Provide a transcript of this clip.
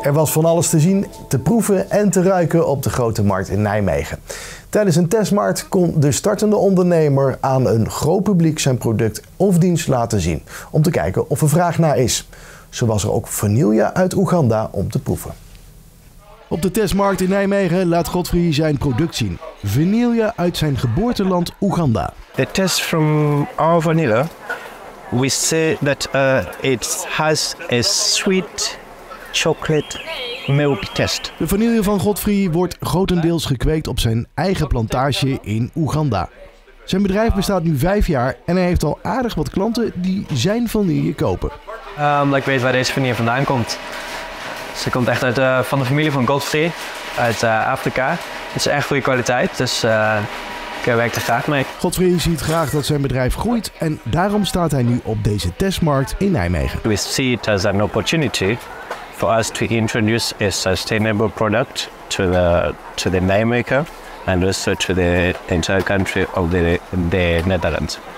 Er was van alles te zien, te proeven en te ruiken op de Grote Markt in Nijmegen. Tijdens een testmarkt kon de startende ondernemer aan een groot publiek zijn product of dienst laten zien, om te kijken of er vraag naar is. Zo was er ook vanille uit Oeganda om te proeven. Op de testmarkt in Nijmegen laat Godfried zijn product zien. Vanille uit zijn geboorteland Oeganda. The test from our vanilla, we say that it has a sweet chocolate milk test. De vanille van Godfried wordt grotendeels gekweekt op zijn eigen plantage in Oeganda. Zijn bedrijf bestaat nu 5 jaar en hij heeft al aardig wat klanten die zijn vanille kopen. Omdat ik weet waar deze vanille vandaan komt. Ze komt echt van de familie van Godfried uit Afrika. Het is echt goede kwaliteit, dus ik werk er graag mee. Godfried ziet graag dat zijn bedrijf groeit en daarom staat hij nu op deze testmarkt in Nijmegen. We see it as an opportunity for us to introduce a sustainable product to the Nijmegen and also to the entire country of the Netherlands.